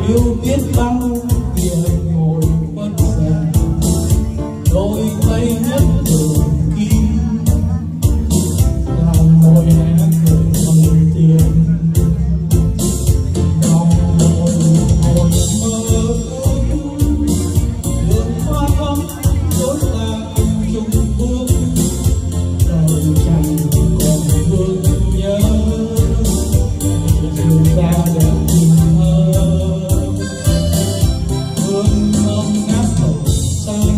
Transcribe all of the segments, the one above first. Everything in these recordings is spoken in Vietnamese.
yêu biết bao kia ngồi bất giận, đôi tay nhất đường kim làm môi hé cười thần tiên. Trong môi hồi mơ ước đường hoa thắm dối ta cùng chung bước, đời chẳng còn vương nhớ dù ta đẹp tình thơ. Hương thơm ngát hồng xanh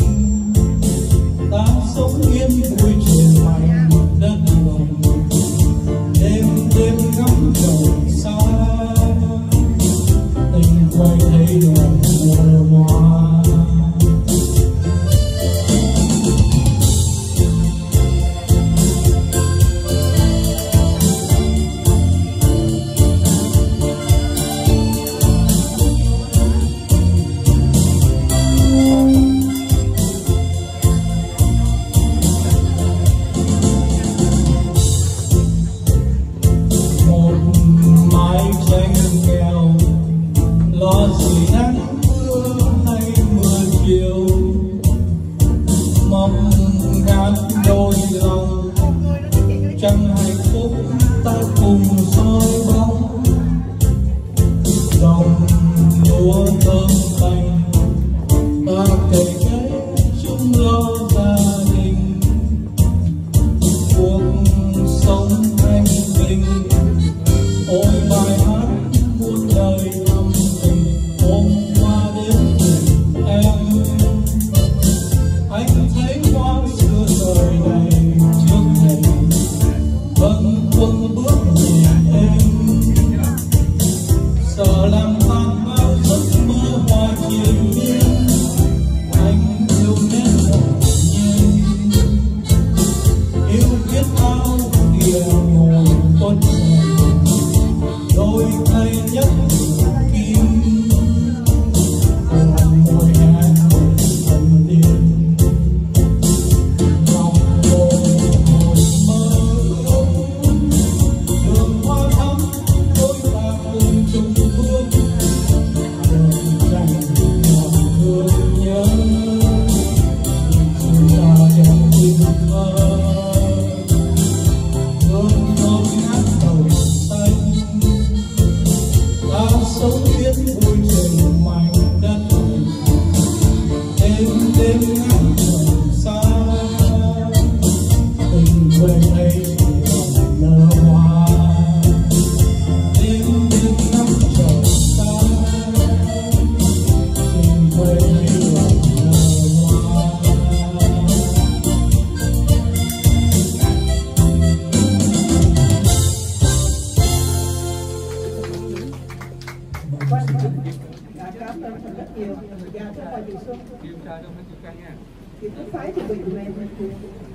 ta sống yên vui trên mảnh đất lòng, đêm đêm ngắm trời xa tình quay thấy đoàn mùa hoa. Lo gì nắng mưa hay mưa chiều, mong ngát đôi lòng chẳng hạnh phúc ta cùng soi bóng. Dòng lúa thơm xanh ta kể cái chung lo gia đình, cuộc sống thanh bình ôi bài hát muôn đời thầm tình. Hôm qua đến tìm em, anh thấy hoa xưa đời này trước thềm, vâng quân bước nhẹ em, sợ làm tan bao giấc mơ hoa triền miên. Anh yêu nét hồn nhiên, yêu biết bao kia ngồi tuần đôi tay nhất kim làm môi hé cười thần tiên. Trong môi hồi mơ ước đường hoa thắm đôi ta cùng chung bước, đời chẳng còn thương nhớ dù ta đẹp tình thơ. Hương thơm ngát hồng xanh ta sống biết vui trên mảnh đất mình, đêm đêm ngắm trời xa tình quê ấy còn nở hoa. Đêm đêm ngắm trời xa tình quê ấy còn nở hoa. Cảm ơn rất nhiều. Dạ, thưa bà Diệu Xuân. Kiểm tra cho mấy chục căn nha. Chị cứ phái thì bình về.